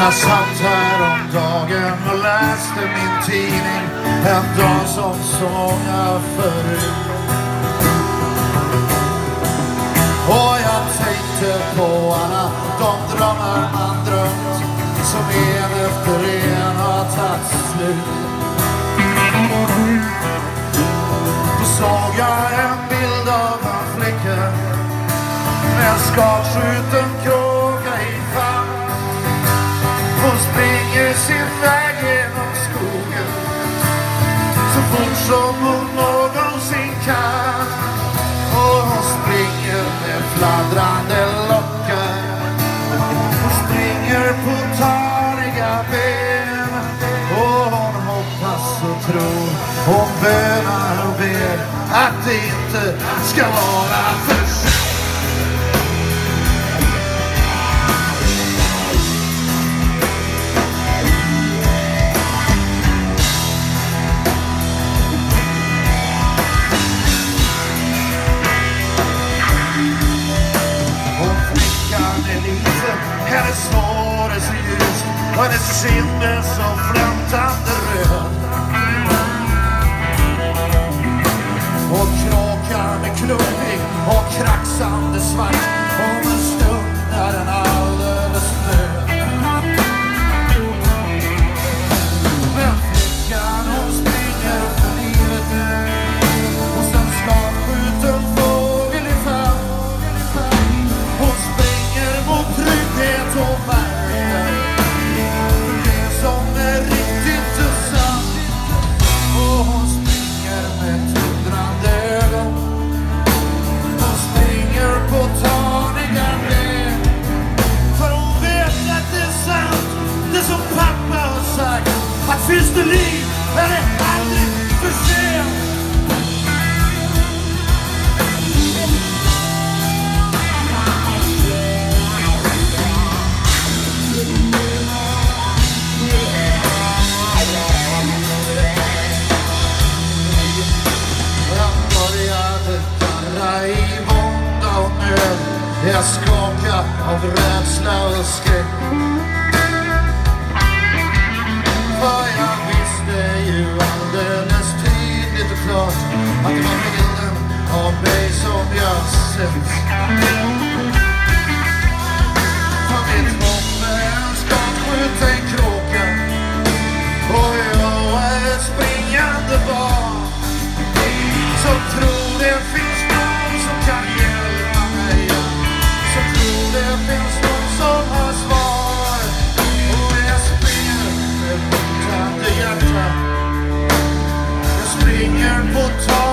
Jag satt här om dagen och läste min tidning, en dag som så många förut. Och jag tänkte på alla de drömmar man drömt, som en efter en har tagit slut. Då såg jag en bild av en flicka med en skadskjuten kråka i famn. Hon springer sin väg genom skogen så fort som hon någonsin kan. Och hon springer med fladdrande lockar. Hon springer på tariga ben. Och hon hoppas och tror. Hon bönar och ber att det inte ska vara för sent. Hennes hår är så ljust och hennes kind är så flämtande röd. Och kråkan är klumpig och kraxande svart. Om en stund är den alldeles död. Men flickan hon springer för livet och sen skadskjuten fågel i famn. Hon springer mot trygghet och värde, det som är riktigt och sant. Och hon springer med tundrande ögon. Hon springer på taniga ben. För hon vet att det är sant, det som pappa har sagt, att finns det liv är det aldrig för sent. Jag skakar av rädsla och skräck. För jag visste ju alldeles tydligt och klart att det var bilden av mig som jag sett. För mitt hopp är en skadskjuten kråka och jag är ett springande barn som tror det finns någon som kan hjälpa mig. Det finns någon som har svar. Och jag springer med puttande hjärta. Jag springer på tak.